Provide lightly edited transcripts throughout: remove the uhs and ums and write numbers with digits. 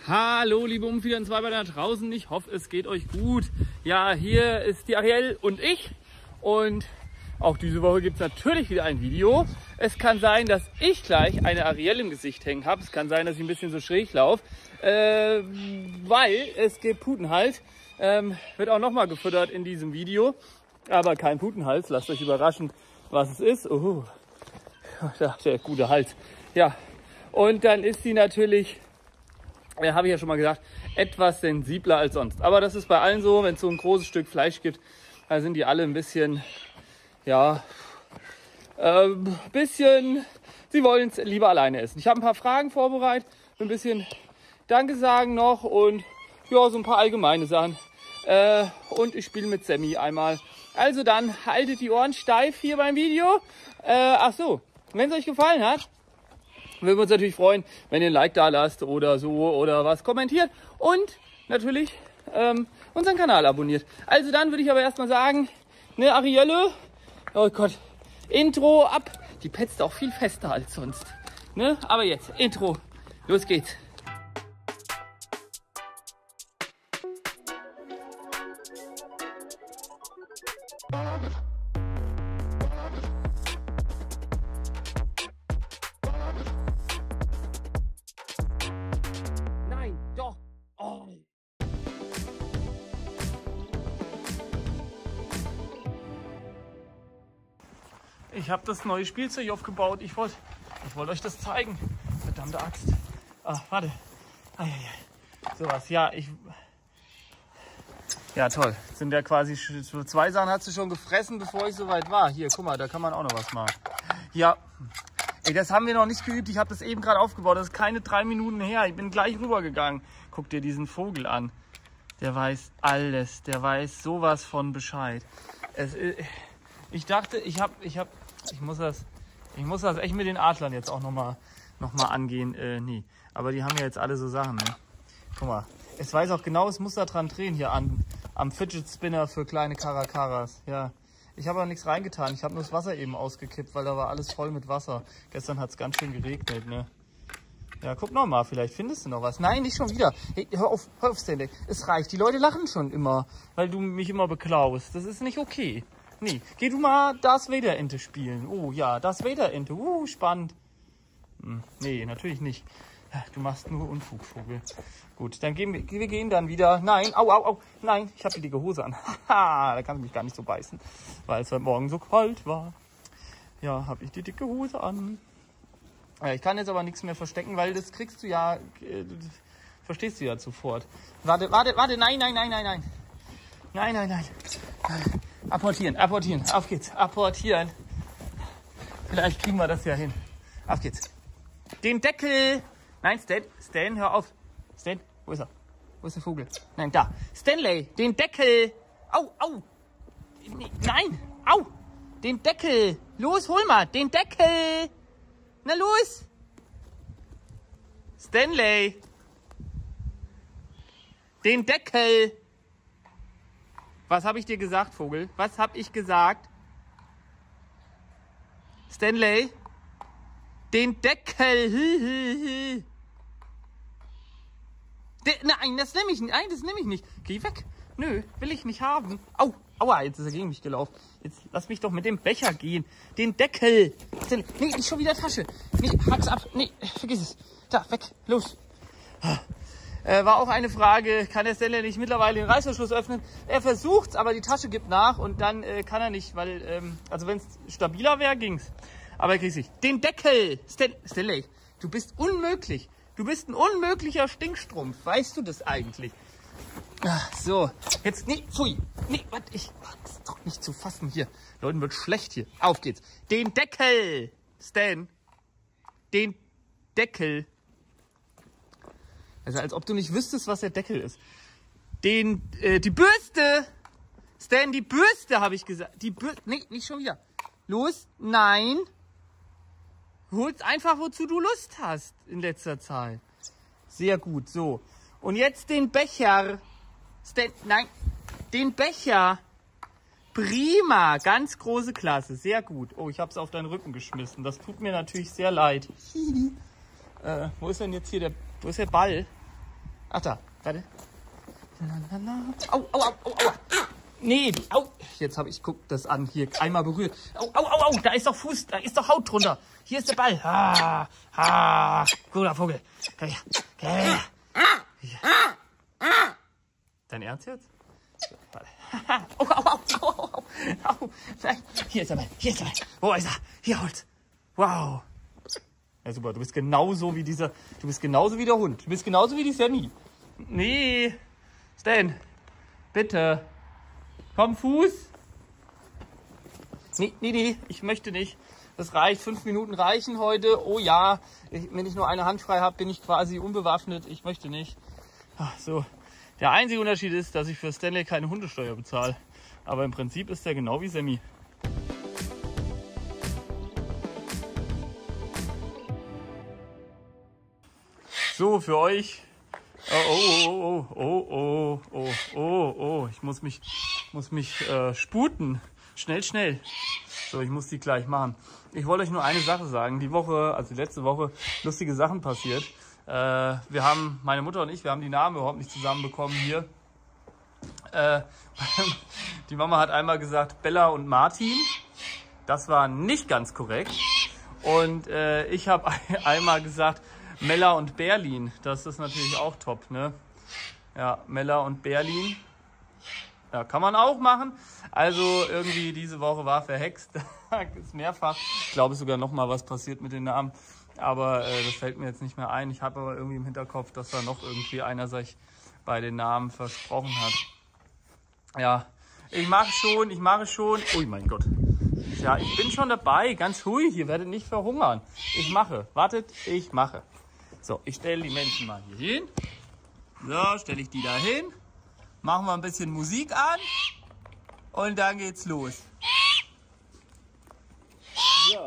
Hallo liebe Umfiedern-Zweiber da draußen, ich hoffe es geht euch gut. Ja, hier ist die Ariel und ich und auch diese Woche gibt es natürlich wieder ein Video. Es kann sein, dass ich gleich eine Ariel im Gesicht hängen habe. Es kann sein, dass ich ein bisschen so schräg laufe, weil es gibt Putenhals. Wird auch nochmal gefüttert in diesem Video, aber kein Putenhals. Lasst euch überraschen, was es ist. Der gute Hals. Ja, und dann ist sie natürlich, habe ich ja schon mal gesagt, etwas sensibler als sonst. Aber das ist bei allen so, wenn es so ein großes Stück Fleisch gibt, da sind die alle ein bisschen, ja, sie wollen es lieber alleine essen. Ich habe ein paar Fragen vorbereitet, ein bisschen Danke sagen noch und ja, so ein paar allgemeine Sachen. Und ich spiele mit Sammy einmal. Also dann haltet die Ohren steif hier beim Video. Ach so, wenn es euch gefallen hat, würden wir uns natürlich freuen, wenn ihr ein Like da lasst oder so oder was kommentiert und natürlich unseren Kanal abonniert. Also dann würde ich aber erstmal sagen, ne Arielle, oh Gott, Intro ab. Die petzt auch viel fester als sonst. Ne? Aber jetzt, Intro, los geht's. Nein, doch. Oh. Ich habe das neue Spielzeug aufgebaut. Ich wollte euch das zeigen. Verdammte Axt. Ah, warte. Sowas. Ja, ja, toll. Sind ja quasi so 2 Sachen hat sie schon gefressen, bevor ich soweit war. Hier, guck mal, da kann man auch noch was machen. Ja, ey, das haben wir noch nicht geübt. Ich habe das eben gerade aufgebaut. Das ist keine 3 Minuten her. Ich bin gleich rübergegangen. Guck dir diesen Vogel an. Der weiß alles. Der weiß sowas von Bescheid. Ich dachte, ich muss das echt mit den Adlern jetzt auch noch mal angehen. Nee, aber die haben ja jetzt alle so Sachen. Ne? Guck mal, es weiß auch genau, es muss da dran drehen hier am Fidget Spinner für kleine Caracaras. Ja, ich habe aber nichts reingetan. Ich habe nur das Wasser eben ausgekippt, weil da war alles voll mit Wasser. Gestern hat es ganz schön geregnet. Ne? Ja, guck noch mal, vielleicht findest du noch was. Nein, nicht schon wieder. Hey, hör auf, Stanley. Es reicht. Die Leute lachen schon immer, weil du mich immer beklaust. Das ist nicht okay. Nee, geh du mal Darth Vader Ente spielen. Oh ja, Darth Vader Ente. spannend. Nee, natürlich nicht. Du machst nur Unfug, Vogel. Gut, dann wir gehen dann wieder. Nein, au. Nein, ich habe die dicke Hose an. Haha, da kannst du mich gar nicht so beißen, weil es heute Morgen so kalt war. Ja, habe ich die dicke Hose an. Ich kann jetzt aber nichts mehr verstecken, weil das kriegst du ja, verstehst du ja sofort. Warte, nein. Nein. Apportieren, auf geht's, apportieren. Vielleicht kriegen wir das ja hin. Auf geht's. Den Deckel. Nein, Stan, hör auf. Stan, wo ist er? Wo ist der Vogel? Nein, da. Stanley, den Deckel. Au. Nein, au. Den Deckel. Los, hol mal, den Deckel. Na los. Stanley. Den Deckel. Was habe ich dir gesagt, Vogel? Was habe ich gesagt? Stanley? Den Deckel. Nein, das nehme ich nicht. Nein, das nehme ich nicht. Geh weg. Nö, will ich nicht haben. Aua, jetzt ist er gegen mich gelaufen. Jetzt lass mich doch mit dem Becher gehen. Den Deckel. Nee, nicht schon wieder Tasche. Nee, hack's ab. Nee, vergiss es. Da, weg. Los. War auch eine Frage, kann der Stanley nicht mittlerweile den Reißverschluss öffnen? Er versucht's, aber die Tasche gibt nach und dann kann er nicht, weil, also wenn es stabiler wäre, ging's. Aber er kriegt's nicht. Den Deckel! Stanley, du bist unmöglich. Du bist ein unmöglicher Stinkstrumpf. Weißt du das eigentlich? So, jetzt, nee, pfui. Nee, warte, das ist doch nicht zu fassen hier. Leuten wird schlecht hier. Auf geht's. Den Deckel! Stan. Den Deckel. Also als ob du nicht wüsstest, was der Deckel ist. Die Bürste! Stan, die Bürste, habe ich gesagt. Die Bürste. Nee, nicht schon wieder. Los, nein. Hol's einfach, wozu du Lust hast in letzter Zeit. Sehr gut, so. Und jetzt den Becher. Stan, nein, den Becher. Prima, ganz große Klasse, sehr gut. Oh, ich habe es auf deinen Rücken geschmissen. Das tut mir natürlich sehr leid. Wo ist denn jetzt hier wo ist der Ball? Ach da, warte. Au, au, au, au, au. Nee, au. Jetzt habe ich, guck das an, hier einmal berührt. Au, au, au, au, da ist doch Fuß, da ist doch Haut drunter. Hier ist der Ball. Guter Vogel. Dein Ernst jetzt? Warte. Au, au, au, au, au, au. Nein. Hier ist der Ball, hier ist der Ball. Wo ist er? Hier, Holz. Wow. Ja, super, du bist genauso wie dieser, du bist genauso wie der Hund. Du bist genauso wie die Sammy. Nee. Stan, bitte. Komm, Fuß. Nee, ich möchte nicht. Das reicht, 5 Minuten reichen heute. Oh ja, wenn ich nur eine Hand frei habe, bin ich quasi unbewaffnet. Ich möchte nicht. Ach, so. Der einzige Unterschied ist, dass ich für Stanley keine Hundesteuer bezahle. Aber im Prinzip ist er genau wie Sammy. So, für euch. Oh. Ich muss mich sputen. Schnell. So, ich muss die gleich machen. Ich wollte euch nur eine Sache sagen. Die Woche, also letzte Woche, lustige Sachen passiert. Meine Mutter und ich, wir haben die Namen überhaupt nicht zusammenbekommen hier. Die Mama hat einmal gesagt Bella und Martin. Das war nicht ganz korrekt. Und ich habe einmal gesagt Mella und Berlin. Das ist natürlich auch top, ne? Ja, Mella und Berlin. Ja, kann man auch machen. Also irgendwie diese Woche war verhext. Ist mehrfach. Ich glaube sogar noch mal was passiert mit den Namen. Aber das fällt mir jetzt nicht mehr ein. Ich habe aber irgendwie im Hinterkopf, dass da noch irgendwie einer sich bei den Namen versprochen hat. Ja, ich mache schon. Ui, mein Gott. Ja, ich bin schon dabei. Ganz ruhig, ihr werdet nicht verhungern. Ich mache. Wartet, ich mache. So, ich stelle die Menschen mal hier hin. So, stelle ich die da hin. Machen wir ein bisschen Musik an. Und dann geht's los. So.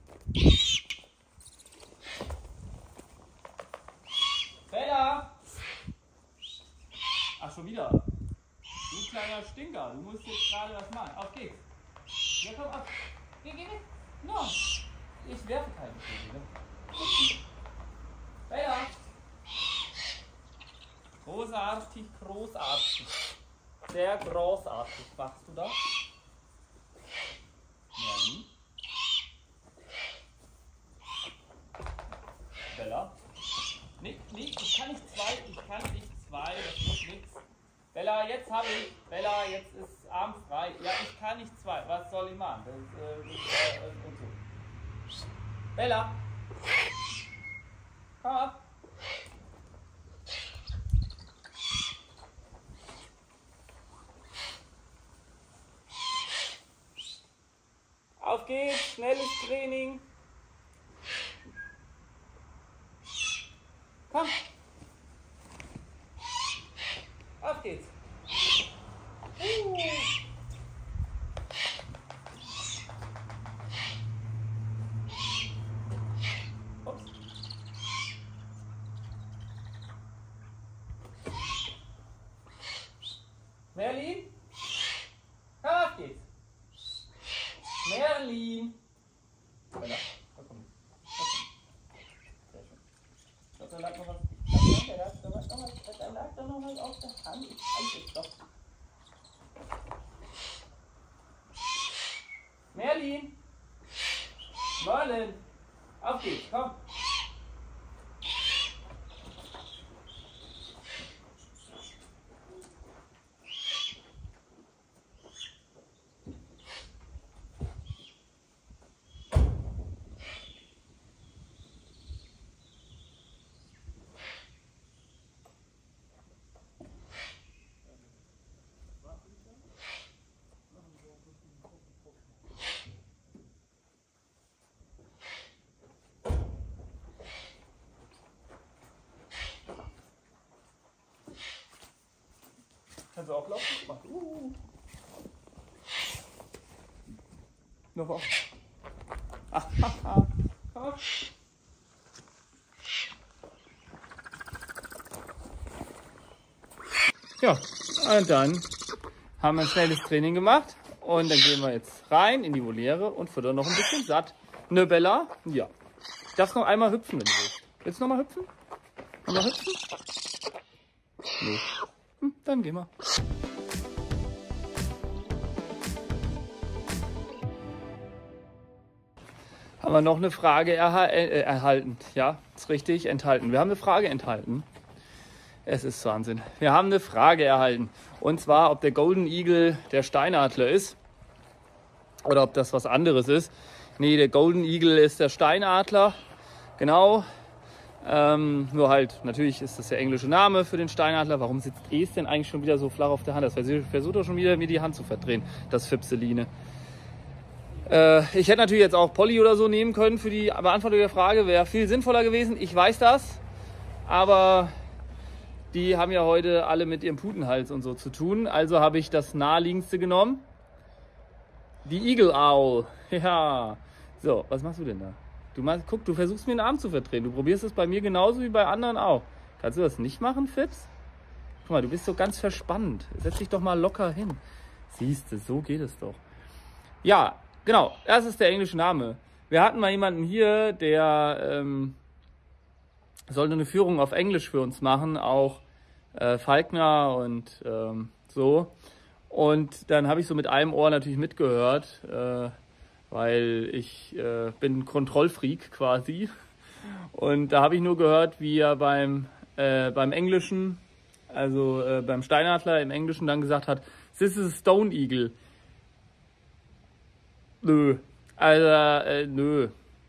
Bella! Ach, schon wieder. Du kleiner Stinker, du musst jetzt gerade was machen. Auf geht's. Ja, komm auf. Geh weg. No. Ich werfe keine Vögel. Bella! Großartig. Sehr großartig. Machst du das? Nein. Bella? Nee, ich kann nicht zwei, das ist nichts. Bella, jetzt habe ich. Bella, jetzt ist Arm frei. Ja, ich kann nicht zwei. Was soll ich machen? Und so. Bella! Komm ab! Auf geht's, schnelles Training. Komm. Auf geht's. Ups. Merlin? Auf geht's. Merlin! Bella, da komm. Sehr schön. Ich glaube, da lag noch was. Da lag doch noch was auf der Hand. Ich weiß es doch. Merlin! Merlin! Auf geht's, komm! Kannst du auch laufen? Noch auf. Komm. Ja, und dann haben wir ein schnelles Training gemacht. Und dann gehen wir jetzt rein in die Voliere und füttern noch ein bisschen satt. Ne, Bella? Ja. Du darfst noch einmal hüpfen, wenn du willst. Willst du noch mal hüpfen? Noch mal hüpfen? Nee. Dann gehen wir. Haben wir noch eine Frage erhalten. Ja, ist richtig, enthalten. Wir haben eine Frage enthalten. Es ist Wahnsinn. Wir haben eine Frage erhalten. Und zwar, ob der Golden Eagle der Steinadler ist. Oder ob das was anderes ist. Nee, der Golden Eagle ist der Steinadler. Genau. Nur halt, natürlich ist das der englische Name für den Steinadler. Warum sitzt es denn eigentlich schon wieder so flach auf der Hand? Das versucht doch schon wieder, mir die Hand zu verdrehen, das Fipseline. Ich hätte natürlich jetzt auch Polly oder so nehmen können für die Beantwortung der Frage. Wäre viel sinnvoller gewesen. Ich weiß das. Aber die haben ja heute alle mit ihrem Putenhals und so zu tun. Also habe ich das naheliegendste genommen. Die Eagle Owl. Ja. So, was machst du denn da? Guck, du versuchst mir den Arm zu verdrehen. Du probierst es bei mir genauso wie bei anderen auch. Kannst du das nicht machen, Fips? Guck mal, du bist so ganz verspannt. Setz dich doch mal locker hin. Siehst du, so geht es doch. Ja, genau. Das ist der englische Name. Wir hatten mal jemanden hier, der sollte eine Führung auf Englisch für uns machen. Auch Falkner und so. Und dann habe ich so mit einem Ohr natürlich mitgehört. Weil ich bin Kontrollfreak quasi. Und da habe ich nur gehört, wie er beim Englischen, also beim Steinadler im Englischen dann gesagt hat, this is a Stone Eagle. Nö. Also, nö.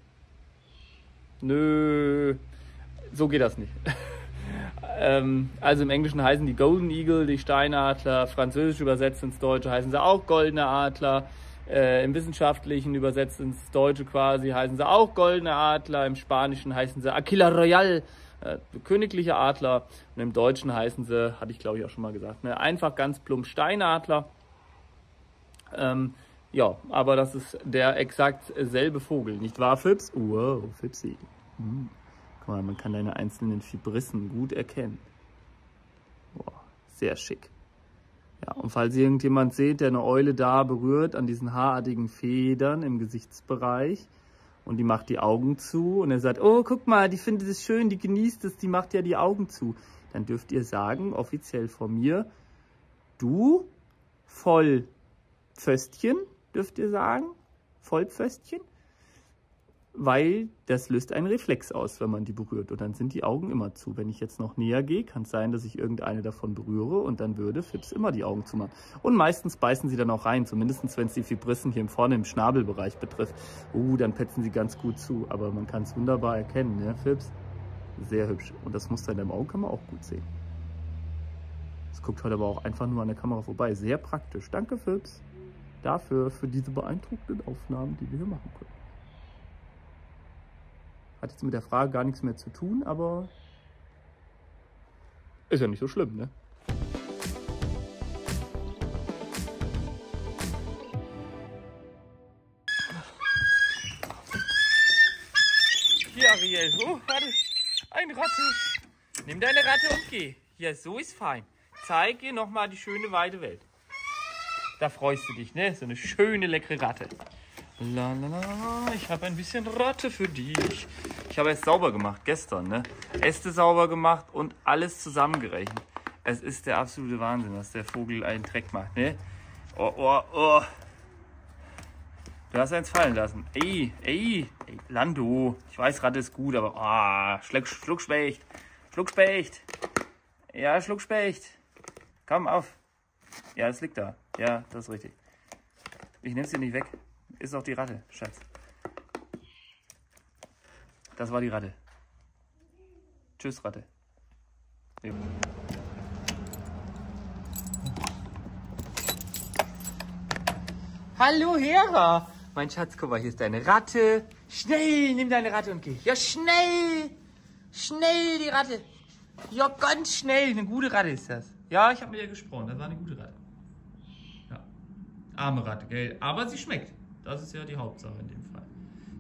Nö. So geht das nicht. Also im Englischen heißen die Golden Eagle, die Steinadler. Französisch übersetzt ins Deutsche heißen sie auch Goldene Adler. Im Wissenschaftlichen übersetzt ins Deutsche quasi heißen sie auch Goldene Adler, im Spanischen heißen sie Aquila Royal, königliche Adler, und im Deutschen heißen sie, hatte ich glaube ich auch schon mal gesagt, ne, einfach ganz plump Steinadler. Ja, aber das ist der exakt selbe Vogel, nicht wahr, Fips? Wow, Fipsi. Guck mal, man kann deine einzelnen Fibrissen gut erkennen. Boah, sehr schick. Ja, und falls ihr irgendjemand seht, der eine Eule da berührt, an diesen haarartigen Federn im Gesichtsbereich, und die macht die Augen zu, und er sagt, oh, guck mal, die findet es schön, die genießt es, die macht ja die Augen zu, dann dürft ihr sagen, offiziell von mir, du Vollpföstchen, dürft ihr sagen, Vollpföstchen, weil das löst einen Reflex aus, wenn man die berührt, und dann sind die Augen immer zu. Wenn ich jetzt noch näher gehe, kann es sein, dass ich irgendeine davon berühre, und dann würde Fips immer die Augen zumachen. Und meistens beißen sie dann auch rein, zumindest wenn es die Fibrissen hier vorne im Schnabelbereich betrifft. Dann petzen sie ganz gut zu, aber man kann es wunderbar erkennen, ne, Fips? Sehr hübsch. Und das Muster in deinem Auge kann man auch gut sehen. Es guckt heute aber auch einfach nur an der Kamera vorbei. Sehr praktisch. Danke, Fips, dafür, für diese beeindruckenden Aufnahmen, die wir hier machen können. Hat jetzt mit der Frage gar nichts mehr zu tun, aber ist ja nicht so schlimm, ne? Hier, Ariel. Oh, warte. Eine Ratte. Nimm deine Ratte und geh. Ja, so ist fein. Zeig ihr nochmal die schöne, weite Welt. Da freust du dich, ne? So eine schöne, leckere Ratte. Lalalala, ich habe ein bisschen Ratte für dich. Ich habe es sauber gemacht, gestern, ne? Äste sauber gemacht und alles zusammengerechnet. Es ist der absolute Wahnsinn, was der Vogel einen Dreck macht, ne? Oh, oh, oh. Du hast eins fallen lassen. Ey, Lando. Ich weiß, Ratte ist gut, aber Schluckspecht. Schluckspecht. Ja, Schluckspecht. Komm, auf. Ja, es liegt da. Ja, das ist richtig. Ich nehme sie nicht weg. Ist auch die Ratte, Schatz. Das war die Ratte. Tschüss, Ratte. Ja. Hallo, Hera. Mein Schatz, guck mal, hier ist deine Ratte. Schnell, nimm deine Ratte und geh. Ja, schnell. Schnell, die Ratte. Ja, ganz schnell. Eine gute Ratte ist das. Ja, ich habe mit ihr gesprochen. Das war eine gute Ratte. Ja. Arme Ratte, gell? Aber sie schmeckt. Das ist ja die Hauptsache in dem Fall.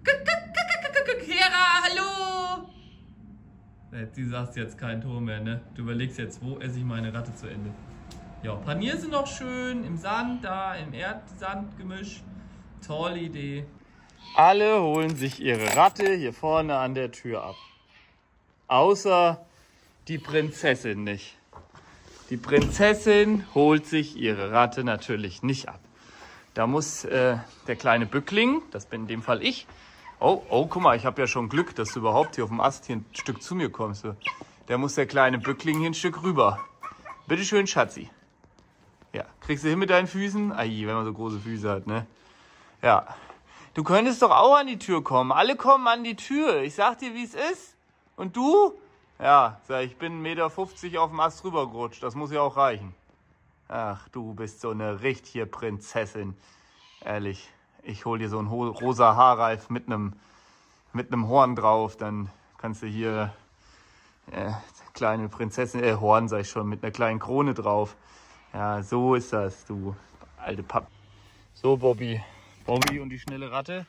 Hera, hallo! Die sagst jetzt keinen Ton mehr, ne? Du überlegst jetzt, wo esse ich meine Ratte zu Ende. Ja, panier sie noch schön im Sand, da im Erdsandgemisch. Tolle Idee. Alle holen sich ihre Ratte hier vorne an der Tür ab. Außer die Prinzessin nicht. Die Prinzessin holt sich ihre Ratte natürlich nicht ab. Da muss der kleine Bückling, das bin in dem Fall ich. Oh, guck mal, ich habe ja schon Glück, dass du überhaupt hier auf dem Ast hier ein Stück zu mir kommst. Da muss der kleine Bückling hier ein Stück rüber. Bitte schön, Schatzi. Ja, kriegst du hin mit deinen Füßen? Ai, wenn man so große Füße hat, ne? Ja. Du könntest doch auch an die Tür kommen. Alle kommen an die Tür. Ich sag dir, wie es ist. Und du? Ja, sag ich, bin 1,50 Meter auf dem Ast rübergerutscht. Das muss ja auch reichen. Ach, du bist so eine richtige Prinzessin. Ehrlich, ich hol dir so einen rosa Haarreif mit einem Horn drauf. Dann kannst du hier kleine Prinzessin, Horn sag ich schon, mit einer kleinen Krone drauf. Ja, so ist das, du alte Papp. So, Bobby und die schnelle Ratte.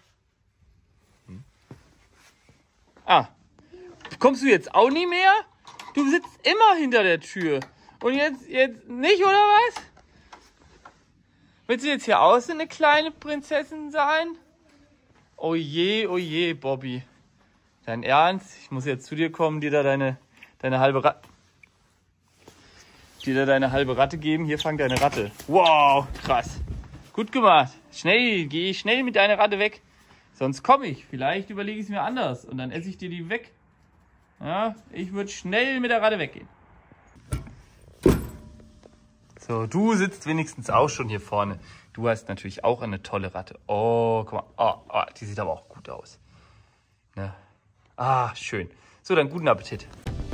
Ah, kommst du jetzt auch nie mehr? Du sitzt immer hinter der Tür. Und jetzt nicht, oder was? Willst du jetzt hier außen eine kleine Prinzessin sein? Oh je, Bobby. Dein Ernst? Ich muss jetzt zu dir kommen, dir da deine halbe Ratte geben. Hier fang deine Ratte. Wow, krass. Gut gemacht. Geh schnell mit deiner Ratte weg. Sonst komme ich. Vielleicht überlege ich es mir anders und dann esse ich dir die weg. Ja, ich würde schnell mit der Ratte weggehen. So, du sitzt wenigstens auch schon hier vorne. Du hast natürlich auch eine tolle Ratte. Oh, guck mal. Oh, die sieht aber auch gut aus. Ne? Ah, schön. So, dann guten Appetit.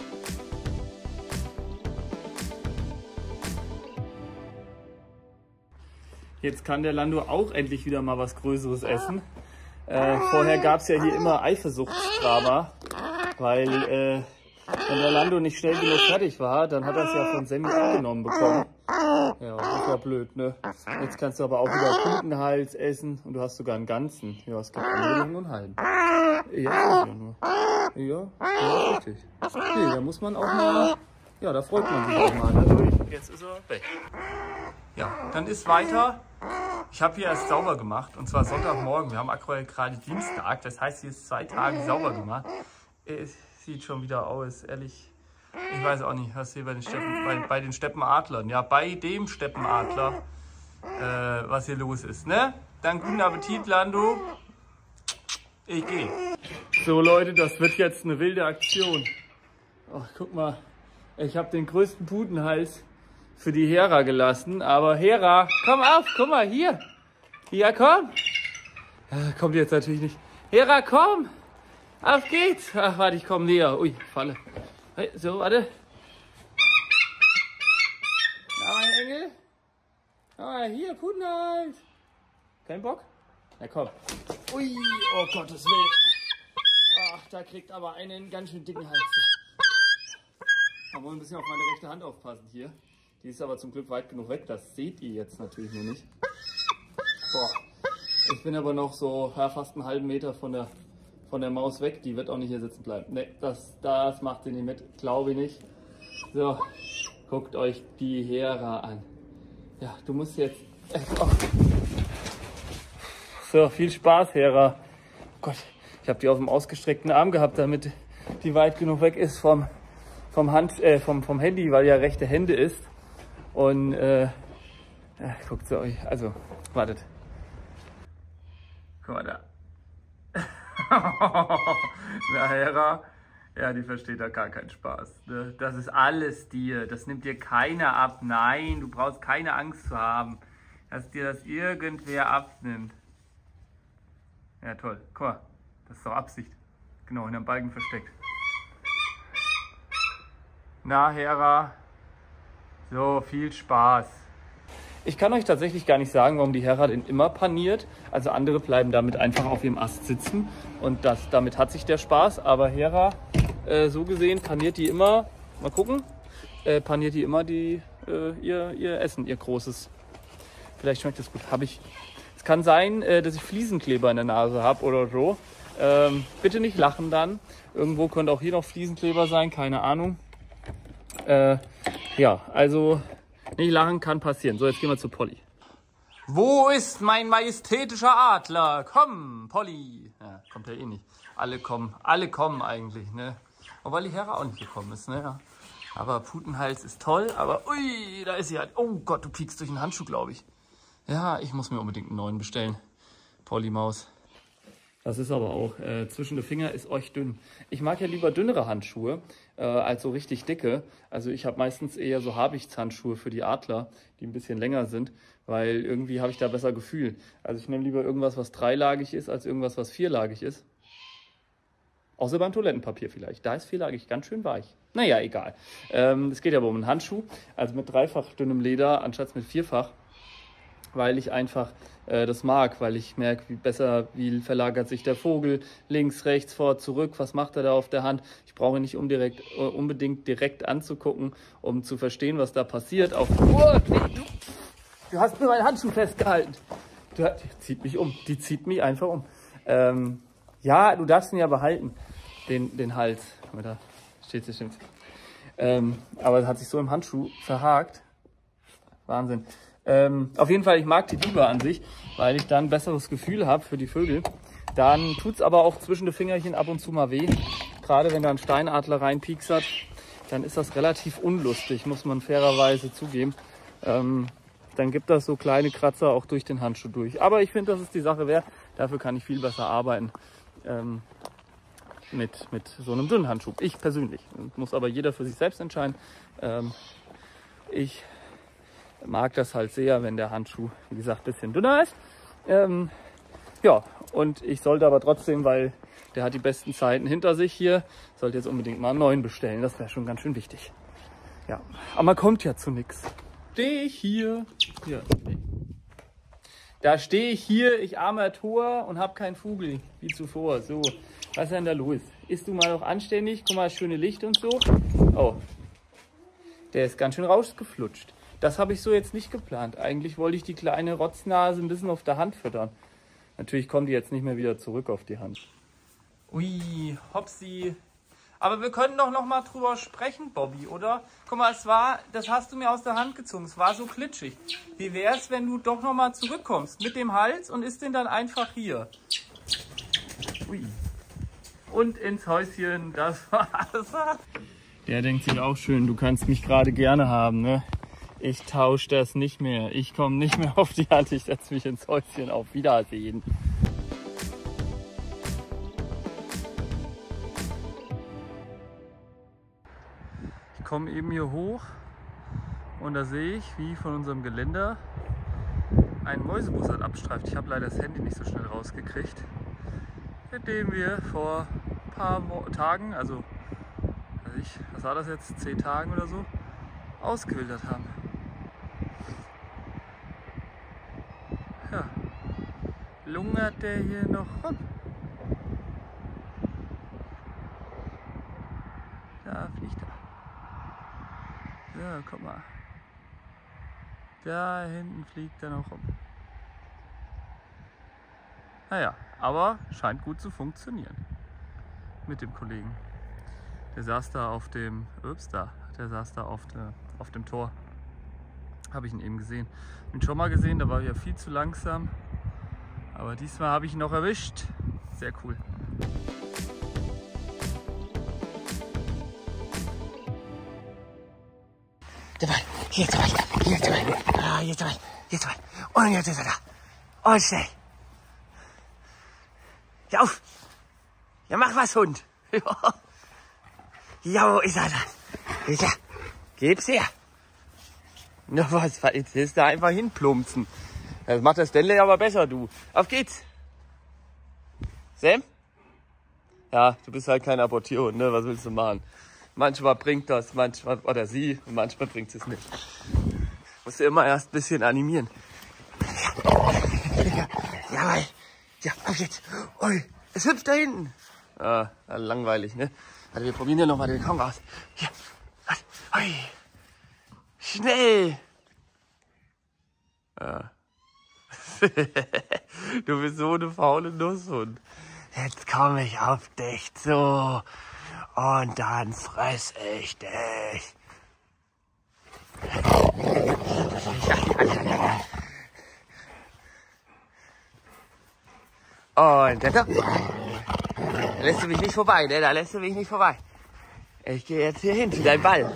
Jetzt kann der Lando auch endlich wieder mal was Größeres essen. Vorher gab es ja hier immer Eifersuchtsdrama, weil wenn der Lando nicht schnell genug fertig war, dann hat er es ja von Sammy abgenommen bekommen. Ja, das war blöd, ne? Jetzt kannst du aber auch wieder Putenhals essen und du hast sogar einen ganzen. Ja, es gibt andere nur einen halben. Ja, nur. Ja, ist richtig. Nee, da muss man auch mal, ja, da freut man sich auch mal. Ne? Jetzt ist er weg. Ja, dann ist weiter. Ich habe hier erst sauber gemacht und zwar Sonntagmorgen. Wir haben aktuell gerade Dienstag, das heißt, hier ist 2 Tage sauber gemacht. Es sieht schon wieder aus, ehrlich. Ich weiß auch nicht, was hier bei den Steppenadlern, ja, bei dem Steppenadler, was hier los ist, ne? Dann guten Appetit, Lando. Ich gehe. So Leute, das wird jetzt eine wilde Aktion. Oh, guck mal, ich habe den größten Putenhals für die Hera gelassen, aber Hera, komm auf, guck mal, hier. Ja, komm. Kommt jetzt natürlich nicht. Hera, komm. Auf geht's. Ach, warte, ich komme näher. Ui, Falle. Hey, so, warte. Na, mein Engel. Ah, hier, Putenhals. Kein Bock? Na komm. Ui, oh Gottes Willen. Ach, da kriegt aber einen ganz schön dicken Hals. Da wollen ein bisschen auf meine rechte Hand aufpassen hier. Die ist aber zum Glück weit genug weg. Das seht ihr jetzt natürlich nur nicht. Boah. Ich bin aber noch so fast einen halben Meter von der Maus weg. Die wird auch nicht hier sitzen bleiben. Ne, das macht sie nicht mit. Glaube ich nicht. So, guckt euch die Hera an. Ja, du musst jetzt... Oh. So, viel Spaß, Hera. Oh Gott, ich habe die auf dem ausgestreckten Arm gehabt, damit die weit genug weg ist vom Handy, weil ja rechte Hände ist. Und guckt sie euch, also wartet. Guck mal da. Na, Hera, ja, die versteht da gar keinen Spaß. Ne? Das ist alles dir, das nimmt dir keiner ab. Nein, du brauchst keine Angst zu haben, dass dir das irgendwer abnimmt. Ja, toll. Guck mal, das ist doch Absicht. Genau, hinterm Balken versteckt. Na, Hera. So, viel Spaß. Ich kann euch tatsächlich gar nicht sagen, warum die Hera denn immer paniert. Also andere bleiben damit einfach auf ihrem Ast sitzen und damit hat sich der Spaß. Aber Hera, so gesehen, paniert die immer, mal gucken, paniert die immer ihr Essen, ihr Großes. Vielleicht schmeckt das gut. Es kann sein, dass ich Fliesenkleber in der Nase habe oder so. Bitte nicht lachen dann. Irgendwo könnte auch hier noch Fliesenkleber sein, keine Ahnung. Ja, also nicht lachen kann passieren. So, jetzt gehen wir zu Polly. Wo ist mein majestätischer Adler? Komm, Polly. Ja, kommt ja eh nicht. Alle kommen eigentlich, ne? Obwohl die Hera auch nicht gekommen ist, ne? Aber Putenhals ist toll, aber ui, da ist sie halt. Oh Gott, du piekst durch den Handschuh, glaube ich. Ja, ich muss mir unbedingt einen neuen bestellen. Polly Maus. Das ist aber auch, zwischen den Fingern ist euch dünn. Ich mag ja lieber dünnere Handschuhe als so richtig dicke. Also ich habe meistens eher so Habichtshandschuhe für die Adler, die ein bisschen länger sind, weil irgendwie habe ich da besser Gefühl. Also ich nehme lieber irgendwas, was dreilagig ist, als irgendwas, was vierlagig ist. Außer beim Toilettenpapier vielleicht. Da ist vierlagig ganz schön weich. Naja, egal. Es geht aber um einen Handschuh, also mit dreifach dünnem Leder anstatt mit vierfach. Weil ich einfach das mag, weil ich merke, wie verlagert sich der Vogel, links, rechts, vor, zurück, was macht er da auf der Hand. Ich brauche ihn nicht unbedingt direkt anzugucken, um zu verstehen, was da passiert. Du hast mir meinen Handschuh festgehalten. Die zieht mich um, die zieht mich einfach um. Ja, du darfst ihn ja behalten, den Hals. Da steht es, stimmt. Aber es hat sich so im Handschuh verhakt. Wahnsinn. Auf jeden Fall, ich mag die lieber an sich, weil ich dann ein besseres Gefühl habe für die Vögel. Dann tut es aber auch zwischen den Fingerchen ab und zu mal weh. Gerade wenn da ein Steinadler reinpieksert, dann ist das relativ unlustig, muss man fairerweise zugeben. Dann gibt das so kleine Kratzer auch durch den Handschuh durch. Aber ich finde, das ist die Sache wert. Dafür kann ich viel besser arbeiten mit so einem dünnen Handschuh. Ich persönlich. Muss aber jeder für sich selbst entscheiden. Ich mag das halt sehr, wenn der Handschuh, wie gesagt, ein bisschen dünner ist. Ja, und ich sollte aber trotzdem, weil der hat die besten Zeiten hinter sich hier, sollte jetzt unbedingt mal einen neuen bestellen. Das wäre schon ganz schön wichtig. Ja, aber man kommt ja zu nichts. Stehe ich hier. Ja. Da stehe ich hier, ich armer Tor und habe keinen Vogel, wie zuvor. So, was ist denn da los? Isst du mal noch anständig? Guck mal, das schöne Licht und so. Oh, der ist ganz schön rausgeflutscht. Das habe ich so jetzt nicht geplant. Eigentlich wollte ich die kleine Rotznase ein bisschen auf der Hand füttern. Natürlich kommt die jetzt nicht mehr wieder zurück auf die Hand. Ui, hopsi. Aber wir können doch noch mal drüber sprechen, Bobby, oder? Guck mal, das hast du mir aus der Hand gezogen. Es war so klitschig. Wie wäre es, wenn du doch noch mal zurückkommst mit dem Hals und isst den dann einfach hier? Ui. Und ins Häuschen, das war's. Der denkt sich auch schön, du kannst mich gerade gerne haben, ne? Ich tausche das nicht mehr. Ich komme nicht mehr auf die Hand. Ich setze mich ins Häuschen. Auf Wiedersehen. Ich komme eben hier hoch und da sehe ich, wie von unserem Geländer ein Mäusebussard abstreift. Ich habe leider das Handy nicht so schnell rausgekriegt, mit dem wir vor ein paar Tagen, also was war das jetzt, 10 Tagen oder so, ausgewildert haben. Ja, lungert der hier noch rum. Da fliegt er. Ja, guck mal. Da hinten fliegt er noch rum. Naja, aber scheint gut zu funktionieren mit dem Kollegen. Der saß da auf dem, der saß da auf dem Tor. Habe ich ihn eben gesehen. Ihn schon mal gesehen, da war er viel zu langsam. Aber diesmal habe ich ihn noch erwischt. Sehr cool. Hier ist er. Und jetzt ist er da. Und schnell. Ja, auf. Ja, mach was, Hund. Ja, wo ist er da? Ja, gib's her. Na was, jetzt ist da einfach hinplumpsen. Das macht das Stanley aber besser, du. Auf geht's. Sam? Ja, du bist halt kein Apportierhund, ne? Was willst du machen? Manchmal bringt das, manchmal, oder sie, und manchmal bringt es nicht. Musst du immer erst ein bisschen animieren. Ja, ja, auf geht's. Ui, es hüpft da hinten. Ah, langweilig, ne? Also wir probieren ja nochmal den Kong aus. Hier, ui. Schnell! Ja. Du bist so eine faule Nusshund. Jetzt komme ich auf dich zu und dann fress ich dich. Und da lässt du mich nicht vorbei, ne? Da lässt du mich nicht vorbei. Ich gehe jetzt hier hin zu deinem Ball.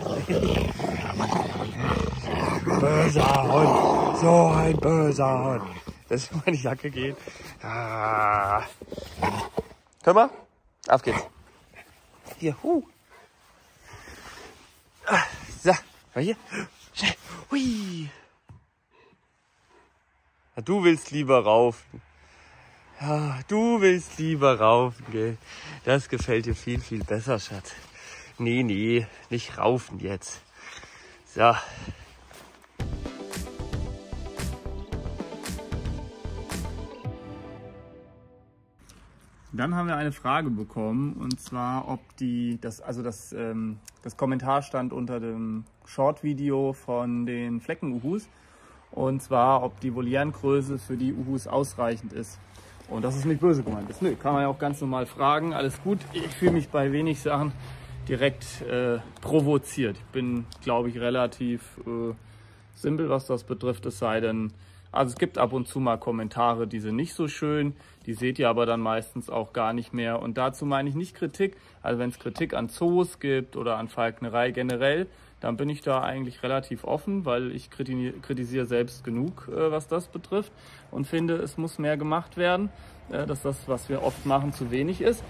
Böser Hund. So ein böser Hund. Das ist meine Jacke geht. Ah. Können wir? Auf geht's. Hier, So, mal hier. Schnell. Hui. Du willst lieber raufen. Ja, du willst lieber raufen, gell? Das gefällt dir viel, viel besser, Schatz. Nee, nicht raufen jetzt. So. Dann haben wir eine Frage bekommen, und zwar, ob das Kommentar stand unter dem Short-Video von den Flecken-Uhus, und zwar, ob die Volierengröße für die Uhus ausreichend ist. Und das ist nicht böse gemeint ist. Nö, kann man ja auch ganz normal fragen, alles gut. Ich fühle mich bei wenig Sachen direkt provoziert. Ich bin, glaube ich, relativ simpel, was das betrifft, es sei denn, also es gibt ab und zu mal Kommentare, die sind nicht so schön, die seht ihr aber dann meistens auch gar nicht mehr. Und dazu meine ich nicht Kritik, also wenn es Kritik an Zoos gibt oder an Falknerei generell, dann bin ich da eigentlich relativ offen, weil ich kritisiere selbst genug, was das betrifft, und finde, es muss mehr gemacht werden, dass das, was wir oft machen, zu wenig ist.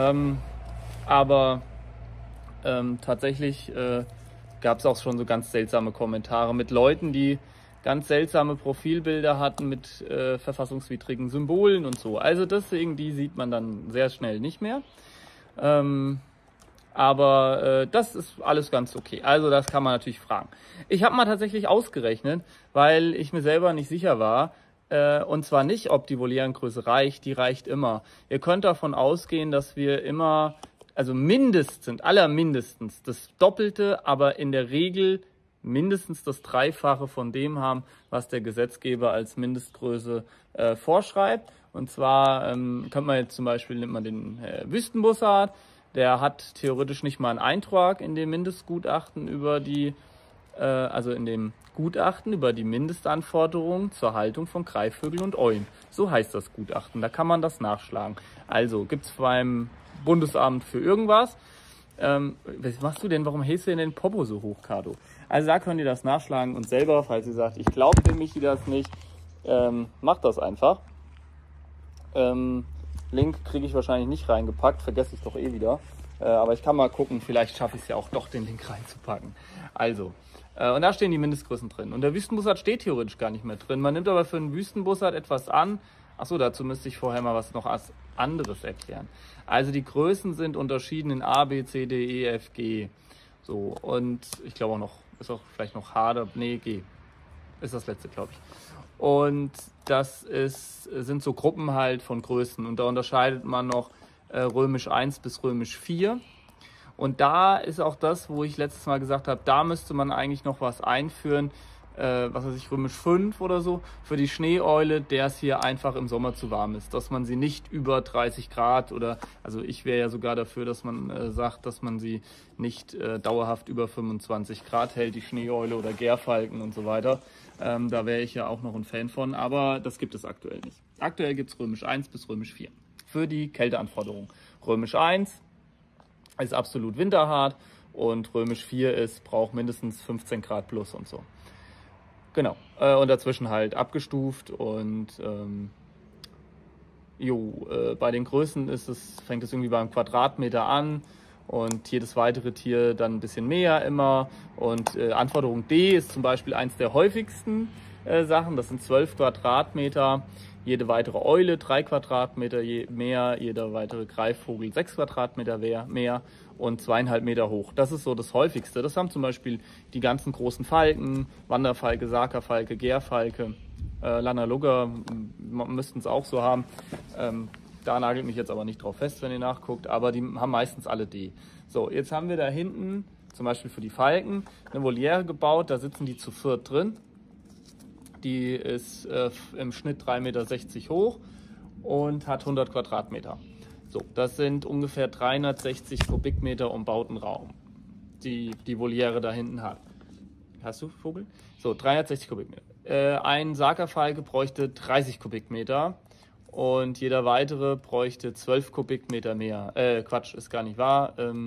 Tatsächlich gab es auch schon so ganz seltsame Kommentare mit Leuten, die ganz seltsame Profilbilder hatten mit verfassungswidrigen Symbolen und so. Also deswegen, die sieht man dann sehr schnell nicht mehr. Aber das ist alles ganz okay. Also das kann man natürlich fragen. Ich habe mal tatsächlich ausgerechnet, weil ich mir selber nicht sicher war. Und zwar nicht, ob die Volierengröße reicht. Die reicht immer. Ihr könnt davon ausgehen, dass wir immer, also allermindestens das Doppelte, aber in der Regel mindestens das Dreifache von dem haben, was der Gesetzgeber als Mindestgröße vorschreibt. Und zwar nimmt man den Wüstenbussard. Der hat theoretisch nicht mal einen Eintrag in dem Mindestgutachten über die Mindestanforderungen zur Haltung von Greifvögeln und Eulen. So heißt das Gutachten, da kann man das nachschlagen. Also gibt es beim Bundesamt für irgendwas. Was machst du denn? Warum hältst du denn den Popo so hoch, Cardo? Also da könnt ihr das nachschlagen und selber, falls ihr sagt, ich glaube dem Michi das nicht, macht das einfach. Link kriege ich wahrscheinlich nicht reingepackt, vergesse ich doch eh wieder. Aber ich kann mal gucken, vielleicht schaffe ich es ja auch doch, den Link reinzupacken. Also, und da stehen die Mindestgrößen drin. Und der Wüstenbussard steht theoretisch gar nicht mehr drin. Man nimmt aber für einen Wüstenbussard etwas an. Achso, dazu müsste ich vorher mal was noch anderes erklären. Also die Größen sind unterschieden in A, B, C, D, E, F, G. So, und ich glaube auch noch, ist auch vielleicht noch H, nee, G. Ist das letzte, glaube ich. Und das sind so Gruppen halt von Größen. Und da unterscheidet man noch römisch 1 bis römisch 4. Und da ist auch das, wo ich letztes Mal gesagt habe, da müsste man eigentlich noch was einführen, römisch 5 oder so, für die Schneeeule, der es hier einfach im Sommer zu warm ist. Dass man sie nicht über 30 Grad also ich wäre ja sogar dafür, dass man sagt, dass man sie nicht dauerhaft über 25 Grad hält, die Schneeeule oder Gärfalken und so weiter. Da wäre ich ja auch noch ein Fan von, aber das gibt es aktuell nicht. Aktuell gibt es römisch 1 bis römisch 4 für die Kälteanforderungen. Römisch 1 ist absolut winterhart und römisch 4 braucht mindestens 15 Grad plus und so. Genau, und dazwischen halt abgestuft und bei den Größen fängt es irgendwie beim Quadratmeter an und jedes weitere Tier dann ein bisschen mehr immer. Und Anforderung D ist zum Beispiel eins der häufigsten Sachen, das sind 12 Quadratmeter. Jede weitere Eule 3 Quadratmeter mehr, jeder weitere Greifvogel 6 Quadratmeter mehr und 2,5 Meter hoch. Das ist so das häufigste. Das haben zum Beispiel die ganzen großen Falken, Wanderfalke, Sakerfalke, Gärfalke, Lanalugger müssten es auch so haben. Da nagelt mich jetzt aber nicht drauf fest, wenn ihr nachguckt, aber die haben meistens alle D. So, jetzt haben wir da hinten zum Beispiel für die Falken eine Voliere gebaut, da sitzen die zu viert drin. Die ist im Schnitt 3,60 Meter hoch und hat 100 Quadratmeter. So, das sind ungefähr 360 Kubikmeter umbauten Raum, die Voliere da hinten hat. Hast du Vogel? So, 360 Kubikmeter. Ein Sakerfalke bräuchte 30 Kubikmeter und jeder weitere bräuchte 12 Kubikmeter mehr. Quatsch, ist gar nicht wahr.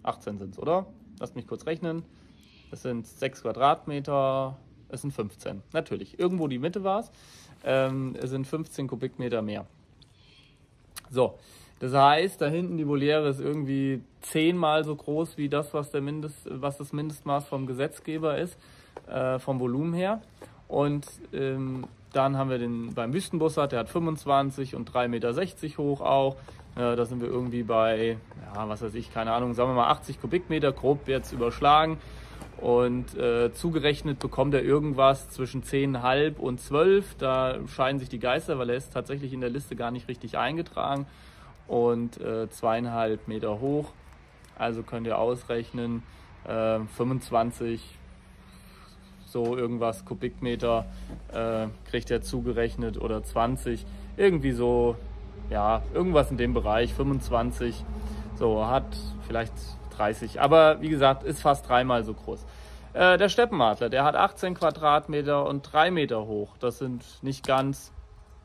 18 sind es, oder? Lasst mich kurz rechnen. Es sind 6 Quadratmeter, es sind 15. Natürlich, irgendwo die Mitte war es. Es sind 15 Kubikmeter mehr. So, das heißt, da hinten die Voliere ist irgendwie 10-mal so groß wie das, was das Mindestmaß vom Gesetzgeber ist, vom Volumen her. Und dann haben wir den beim Wüstenbussard, der hat 25 und 3,60 Meter hoch auch. Da sind wir irgendwie bei, ja, was weiß ich, keine Ahnung, sagen wir mal 80 Kubikmeter, grob jetzt überschlagen. Und zugerechnet bekommt er irgendwas zwischen 10,5 und 12. Da scheiden sich die Geister, weil er ist tatsächlich in der Liste gar nicht richtig eingetragen. Und 2,5 Meter hoch. Also könnt ihr ausrechnen, 25 so irgendwas Kubikmeter kriegt er zugerechnet oder 20. Irgendwie so, ja, irgendwas in dem Bereich, 25. So, hat vielleicht 30. Aber wie gesagt, ist fast 3-mal so groß. Der Steppenadler, der hat 18 Quadratmeter und 3 Meter hoch. Das sind nicht ganz...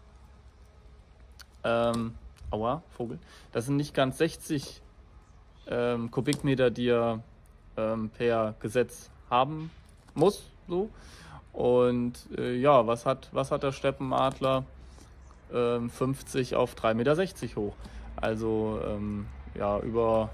aua, Vogel. Das sind nicht ganz 60 Kubikmeter, die er per Gesetz haben muss. So. Und ja, was hat der Steppenadler? 50 auf 3,60 Meter hoch. Also ja, über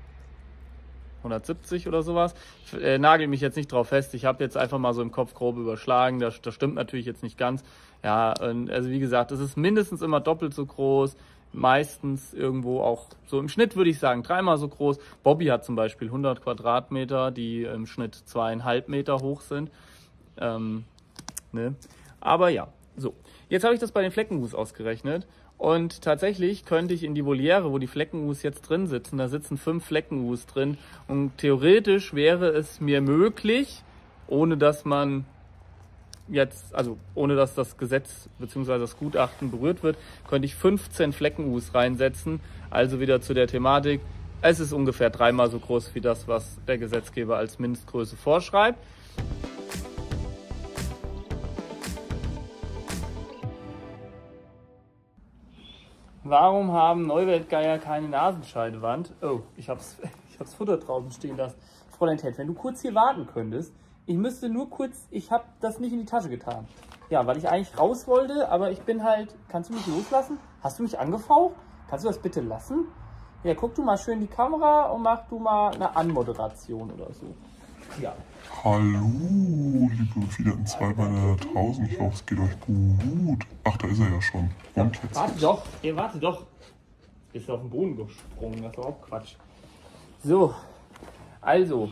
170 oder sowas. Nagel mich jetzt nicht drauf fest. Ich habe jetzt einfach mal so im Kopf grob überschlagen. Das stimmt natürlich jetzt nicht ganz. Ja, also wie gesagt, es ist mindestens immer doppelt so groß. Meistens irgendwo auch so im Schnitt würde ich sagen 3-mal so groß. Bobby hat zum Beispiel 100 Quadratmeter, die im Schnitt 2,5 Meter hoch sind. Ne? Aber ja, so. Jetzt habe ich das bei den Fleckenhus ausgerechnet. Und tatsächlich könnte ich in die Voliere, wo die Fleckenhus jetzt drin sitzen, da sitzen 5 Fleckenhus drin. Und theoretisch wäre es mir möglich, ohne dass man jetzt, also ohne dass das Gesetz bzw. das Gutachten berührt wird, könnte ich 15 Fleckenhus reinsetzen. Also wieder zu der Thematik, es ist ungefähr 3-mal so groß wie das, was der Gesetzgeber als Mindestgröße vorschreibt. Warum haben Neuweltgeier keine Nasenscheidewand? Oh, ich hab's Futter draußen stehen lassen. Fräulein Ted, wenn du kurz hier warten könntest, ich müsste nur kurz, ich habe das nicht in die Tasche getan. Ja, weil ich eigentlich raus wollte, aber ich bin halt, kannst du mich loslassen? Hast du mich angefaucht? Kannst du das bitte lassen? Ja, guck du mal schön in die Kamera und mach du mal eine Anmoderation oder so. Ja. Hallo, liebe gefiederten Zweibeiner da draußen. Ich hoffe, es geht euch gut. Ach, da ist er ja schon. Und Ja, jetzt? warte doch. Bist du auf den Boden gesprungen, das ist auch Quatsch. So, also,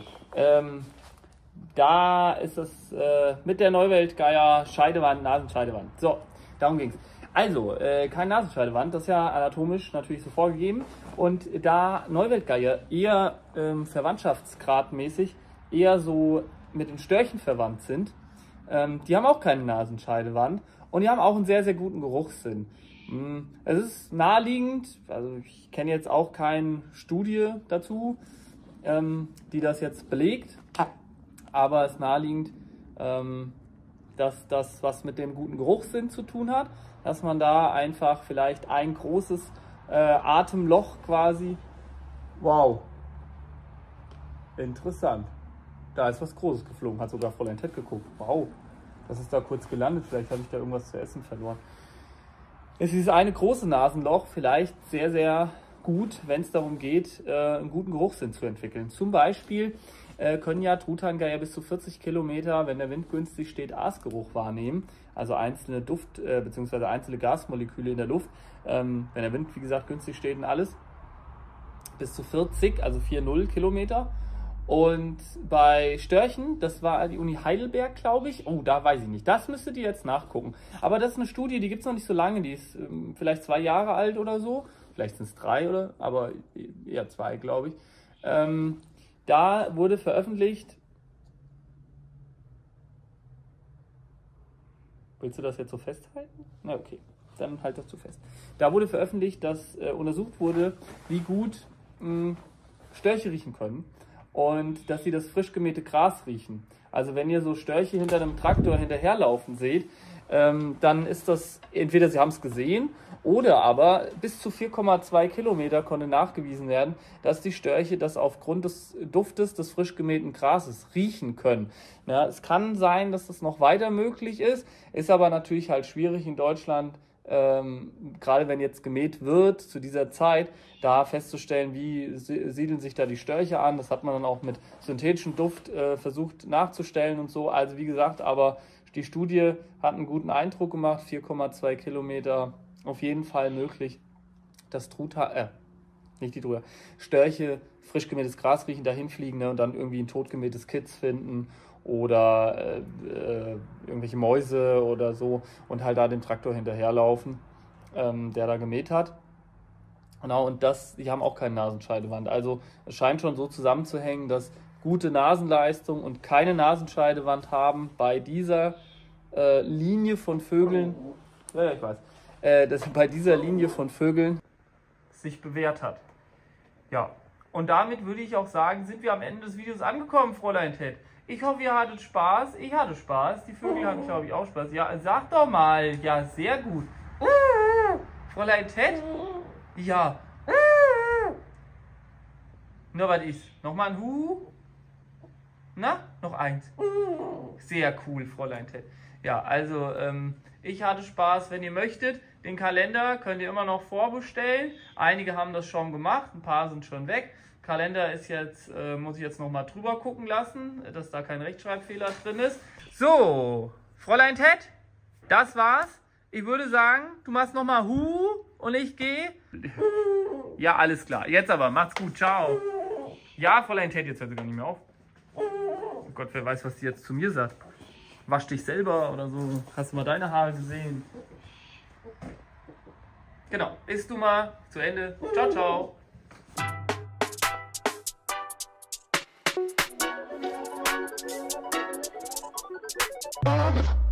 da ist es mit der Neuweltgeier Scheidewand, Nasenscheidewand. So, darum ging's. Also, keine Nasenscheidewand, das ist ja anatomisch natürlich so vorgegeben. Und da Neuweltgeier eher verwandtschaftsgradmäßig eher so mit den Störchen verwandt sind, die haben auch keine Nasenscheidewand und die haben auch einen sehr, sehr guten Geruchssinn. Es ist naheliegend, also ich kenne jetzt auch keine Studie dazu, die das jetzt belegt, aber es ist naheliegend, dass das was mit dem guten Geruchssinn zu tun hat, dass man da einfach vielleicht ein großes Atemloch quasi, wow, interessant. Da ist was Großes geflogen, hat sogar Fräulein Ted geguckt. Wow, das ist da kurz gelandet, vielleicht habe ich da irgendwas zu essen verloren. Es ist eine große Nasenloch, vielleicht sehr, sehr gut, wenn es darum geht, einen guten Geruchssinn zu entwickeln. Zum Beispiel können ja Truthahngeier bis zu 40 Kilometer, wenn der Wind günstig steht, Aasgeruch wahrnehmen. Also einzelne bzw. einzelne Gasmoleküle in der Luft. Wenn der Wind, wie gesagt, günstig steht und alles. Bis zu 40, also 40 Kilometer. Und bei Störchen, das war die Uni Heidelberg, glaube ich. Oh, da weiß ich nicht. Das müsstet ihr jetzt nachgucken. Aber das ist eine Studie, die gibt es noch nicht so lange. Die ist vielleicht 2 Jahre alt oder so. Vielleicht sind es 3 oder, aber eher 2, glaube ich. Da wurde veröffentlicht. Willst du das jetzt so festhalten? Na, okay. Dann halt das zu fest. Da wurde veröffentlicht, dass untersucht wurde, wie gut Störche riechen können. Und dass sie das frisch gemähte Gras riechen. Also wenn ihr so Störche hinter einem Traktor hinterherlaufen seht, dann ist das, entweder sie haben es gesehen oder aber bis zu 4,2 Kilometer konnte nachgewiesen werden, dass die Störche das aufgrund des Duftes des frisch gemähten Grases riechen können. Ja, es kann sein, dass das noch weiter möglich ist aber natürlich halt schwierig in Deutschland, gerade wenn jetzt gemäht wird, zu dieser Zeit, da festzustellen, wie siedeln sich da die Störche an. Das hat man dann auch mit synthetischem Duft versucht nachzustellen und so. Also wie gesagt, aber die Studie hat einen guten Eindruck gemacht, 4,2 Kilometer auf jeden Fall möglich, dass Störche frisch gemähtes Gras riechen, dahin fliegen, ne, und dann irgendwie ein totgemähtes Kitz finden oder irgendwelche Mäuse oder so und halt da dem Traktor hinterherlaufen, der da gemäht hat. Genau, und die haben auch keine Nasenscheidewand. Also es scheint schon so zusammenzuhängen, dass gute Nasenleistung und keine Nasenscheidewand haben bei dieser Linie von Vögeln, ja, ich weiß, dass bei dieser Linie von Vögeln sich bewährt hat. Ja, und damit würde ich auch sagen, sind wir am Ende des Videos angekommen, Fräulein Ted. Ich hoffe, ihr hattet Spaß. Ich hatte Spaß. Die Vögel hatten, glaube ich, auch Spaß. Ja, sag doch mal. Ja, sehr gut. Fräulein Ted? Ja. Na, was ist? Nochmal ein Hu? Na, noch eins. Sehr cool, Fräulein Ted. Ja, also, ich hatte Spaß. Wenn ihr möchtet, den Kalender könnt ihr immer noch vorbestellen. Einige haben das schon gemacht, ein paar sind schon weg. Kalender ist jetzt, muss ich jetzt nochmal drüber gucken lassen, dass da kein Rechtschreibfehler drin ist. So, Fräulein Ted, das war's. Ich würde sagen, du machst nochmal Hu und ich gehe. Ja, alles klar. Jetzt aber, macht's gut, ciao. Ja, Fräulein Ted, jetzt hört sie gar nicht mehr auf. Oh Gott, wer weiß, was die jetzt zu mir sagt. Wasch dich selber oder so. Hast du mal deine Haare gesehen? Genau, isst du mal zu Ende. Ciao, ciao. Bye.